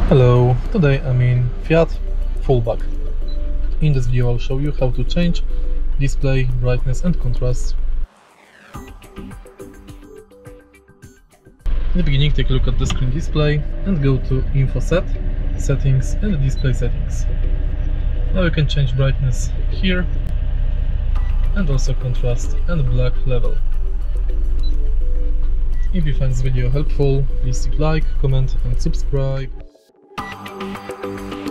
Hello, today I'm in Fiat Fullback. In this video I'll show you how to change display, brightness and contrast. In the beginning, take a look at the screen display and go to Info Set, Settings and Display Settings. Now you can change brightness here and also contrast and black level. If you find this video helpful, please leave like, comment and subscribe.